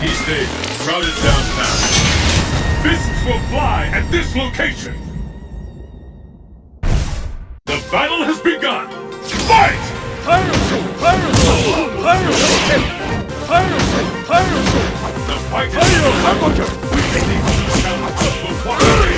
East Aid, routed downtown. Fists will fly at this location. The battle has begun. Fight! The fight is over. We take the challenge of the Warrior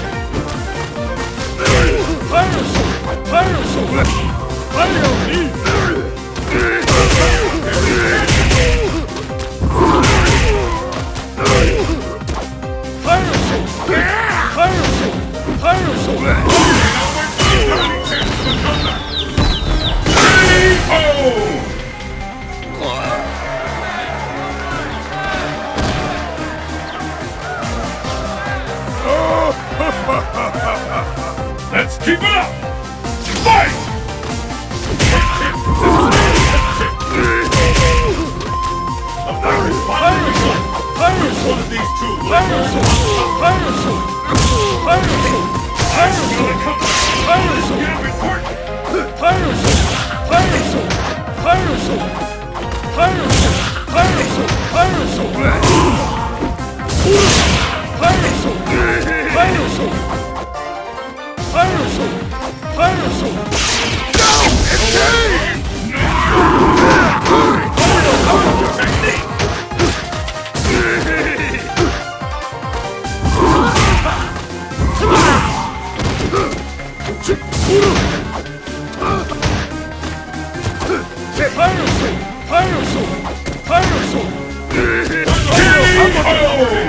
Let's keep it up! Fight! The fight is finally begun. Which one of these two will gonna come back? Let's get a report! Fire!